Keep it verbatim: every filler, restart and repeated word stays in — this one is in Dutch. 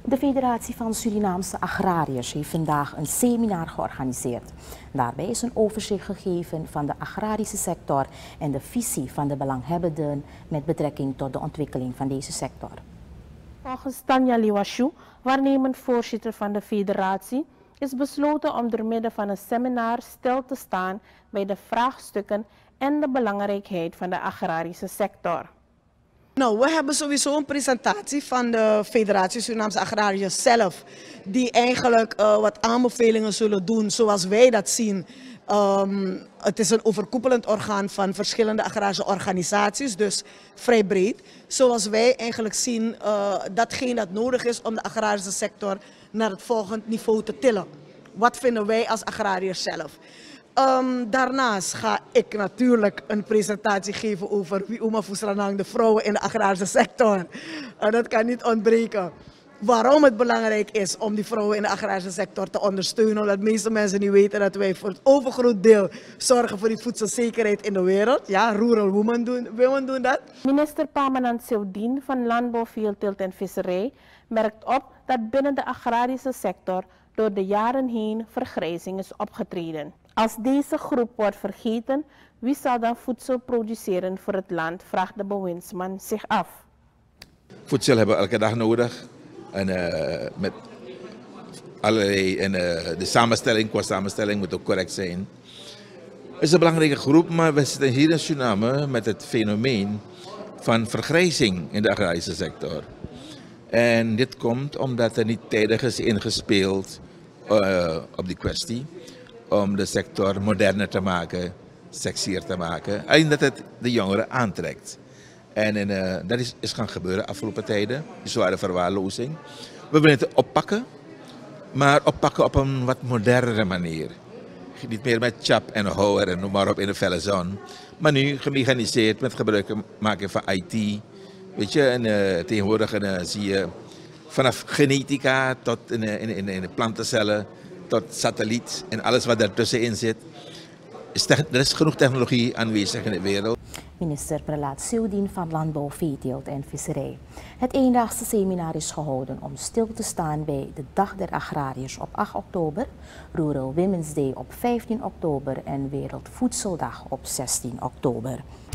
De Federatie van Surinaamse Agrariërs heeft vandaag een seminar georganiseerd. Daarbij is een overzicht gegeven van de agrarische sector en de visie van de belanghebbenden met betrekking tot de ontwikkeling van deze sector. Volgens Tanja Liwashu, waarnemend voorzitter van de federatie, is besloten om door middel van een seminar stil te staan bij de vraagstukken en de belangrijkheid van de agrarische sector. Nou, we hebben sowieso een presentatie van de Federatie Surinaamse Agrariërs zelf, die eigenlijk uh, wat aanbevelingen zullen doen zoals wij dat zien. Um, het is een overkoepelend orgaan van verschillende agrarische organisaties, dus vrij breed. Zoals wij eigenlijk zien uh, datgene dat nodig is om de agrarische sector naar het volgende niveau te tillen. Wat vinden wij als agrariërs zelf? Um, daarnaast ga ik natuurlijk een presentatie geven over wie Uma Fusranang, de vrouwen in de agrarische sector. Uh, dat kan niet ontbreken. Waarom het belangrijk is om die vrouwen in de agrarische sector te ondersteunen. Omdat de meeste mensen niet weten dat wij voor het overgroot deel zorgen voor die voedselzekerheid in de wereld. Ja, rural women doen, women doen dat. Minister Pamanand Sewdien van Landbouw, Veeteelt en Visserij merkt op dat binnen de agrarische sector door de jaren heen vergrijzing is opgetreden. Als deze groep wordt vergeten, wie zal dan voedsel produceren voor het land, vraagt de bewindsman zich af. Voedsel hebben we elke dag nodig. En uh, met allerlei, en, uh, de samenstelling, qua samenstelling moet ook correct zijn. Het is een belangrijke groep, maar we zitten hier in Suriname met het fenomeen van vergrijzing in de agrarische sector. En dit komt omdat er niet tijdig is ingespeeld uh, op die kwestie. Om de sector moderner te maken, sexier te maken. Alleen dat het de jongeren aantrekt. En uh, dat is, is gaan gebeuren de afgelopen tijden. Die zware verwaarlozing. We willen het oppakken, maar oppakken op een wat modernere manier. Niet meer met chap en houwer en noem maar op in de felle zon. Maar nu gemechaniseerd met gebruik maken van I T. Weet je, en uh, tegenwoordig uh, zie je vanaf genetica tot in, in, in, in de plantencellen, tot satelliet en alles wat daartussenin zit. Is er is genoeg technologie aanwezig in de wereld. Minister Prelaat Sewdien van Landbouw, Veeteelt en Visserij. Het eendaagse seminar is gehouden om stil te staan bij de Dag der Agrariërs op acht oktober, Rural Women's Day op vijftien oktober en Wereldvoedseldag op zestien oktober.